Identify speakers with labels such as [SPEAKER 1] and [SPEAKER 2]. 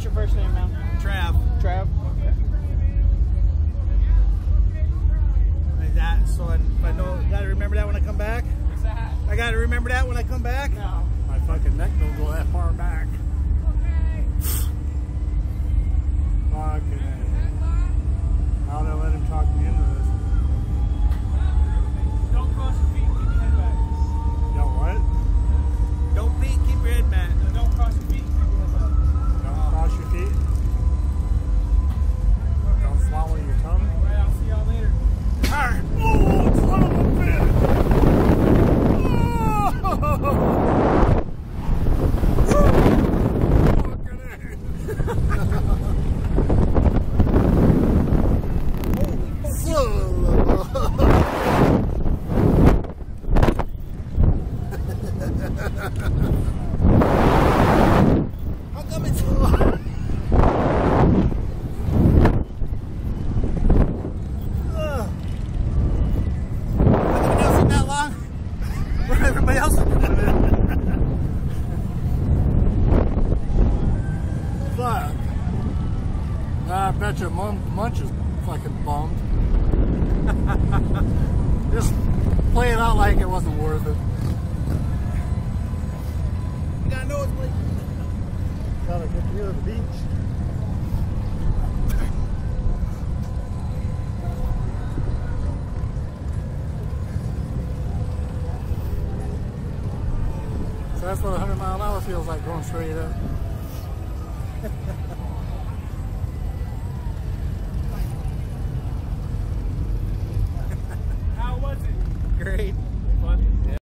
[SPEAKER 1] your first name, man?
[SPEAKER 2] Trav.
[SPEAKER 1] Trav.
[SPEAKER 2] Like that. So I know, gotta remember that when I come back.
[SPEAKER 1] What's that?
[SPEAKER 2] I gotta remember that when I come back.
[SPEAKER 1] No.
[SPEAKER 3] My fucking neck don't go that far back. Fucking A. How'd I let him talk me into this?
[SPEAKER 1] Don't cross your feet. Keep your head back.
[SPEAKER 3] Don't what?
[SPEAKER 2] Don't peek, keep your head back.
[SPEAKER 1] No, don't cross your feet. Keep your head back.
[SPEAKER 3] Don't cross your feet. Don't swallow your tongue.
[SPEAKER 1] All right, I'll see y'all later.
[SPEAKER 3] Alright. Oh, son of a bitch!
[SPEAKER 2] How come it's that long? Where everybody else is doing it.
[SPEAKER 3] Fuck. I bet you Munch is fucking bummed. Just play it out like it wasn't worth it.
[SPEAKER 2] You gotta know it's like.
[SPEAKER 3] Gotta get near the beach. So that's what 100 mile an hour feels like going straight up.